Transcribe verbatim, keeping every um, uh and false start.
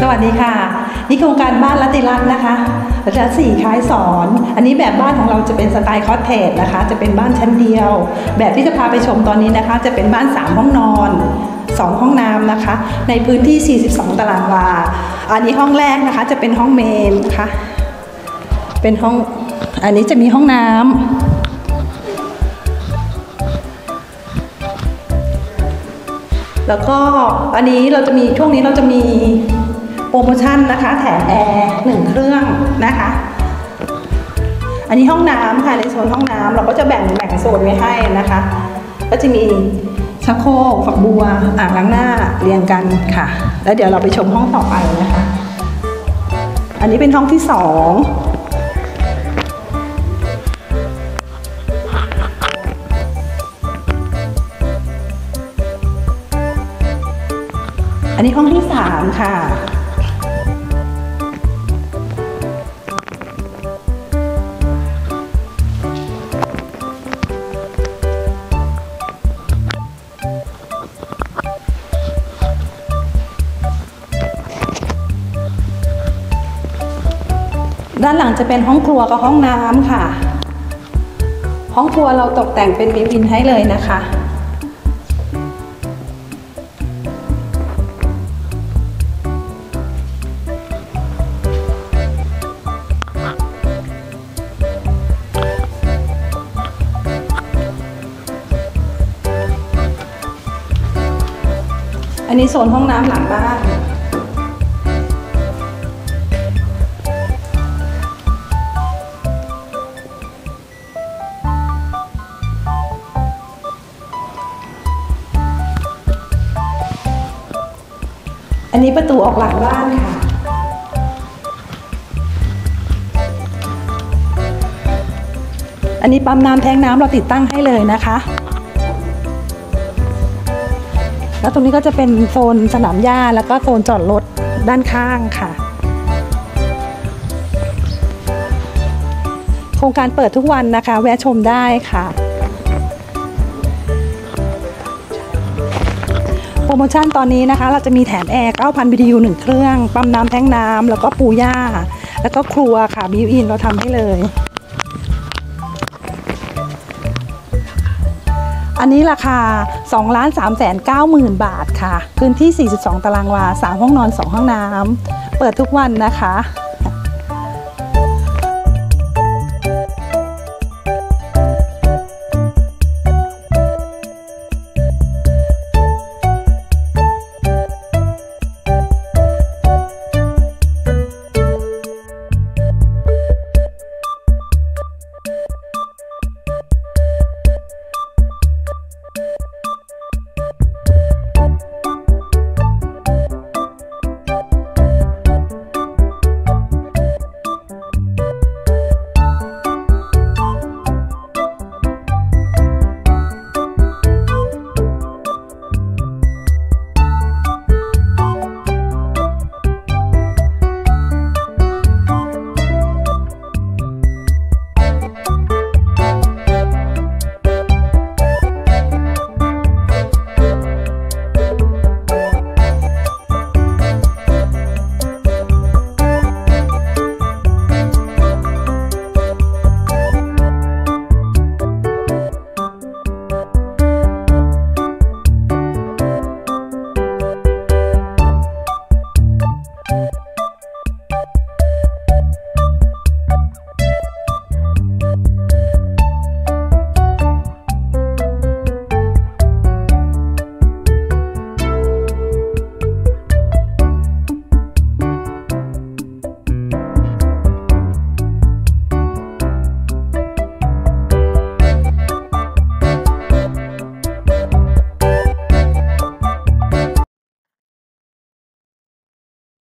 วัสดีค่ะนี่โครงการบ้านรัติรัตน์นะคะรัชสี่คล้ายสอนอันนี้แบบบ้านของเราจะเป็นสไตล์คอตเทจนะคะจะเป็นบ้านชั้นเดียวแบบที่จะพาไปชมตอนนี้นะคะจะเป็นบ้านสามห้องนอนสองห้องน้ำนะคะในพื้นที่สี่สิบสองตารางวาอันนี้ห้องแรกนะคะจะเป็นห้องเมนนะคะเป็นห้องอันนี้จะมีห้องน้ำแล้วก็อันนี้เราจะมีช่วงนี้เราจะมีโปรโมชั่นนะคะแถมแอร์หนึ่งเครื่องนะคะอันนี้ห้องน้ำค่ะในโซนห้องน้ำเราก็จะแบ่งแบ่งโซนไว้ให้นะคะก็จะมีชักโครกฝักบัวอ่างล้างหน้าเรียงกันค่ะแล้วเดี๋ยวเราไปชมห้องต่อไปนะคะอันนี้เป็นห้องที่สองอันนี้ห้องที่สามค่ะด้านหลังจะเป็นห้องครัวกับห้องน้ำค่ะห้องครัวเราตกแต่งเป็นบิวอินให้เลยนะคะอันนี้โซนห้องน้ำหลังบ้านอันนี้ประตูออกหลังบ้านค่ะอันนี้ปั๊มน้ำแทงน้ำเราติดตั้งให้เลยนะคะแล้วตรงนี้ก็จะเป็นโซนสนามหญ้าแล้วก็โซนจอดรถด้านข้างค่ะโครงการเปิดทุกวันนะคะแวะชมได้ค่ะโปรโมชั่นตอนนี้นะคะเราจะมีแถมแอร์ เก้าพัน บี ที ยู หนึ่งเครื่องปั๊มน้ำแทงน้ำแล้วก็ปูหญ้าแล้วก็ครัวค่ะบิวอินเราทำให้เลยอันนี้ราคา สองล้านสามแสนเก้าหมื่น บาทค่ะพื้นที่สี่สิบสองตารางวาสามห้องนอนสองห้องน้ำเปิดทุกวันนะคะ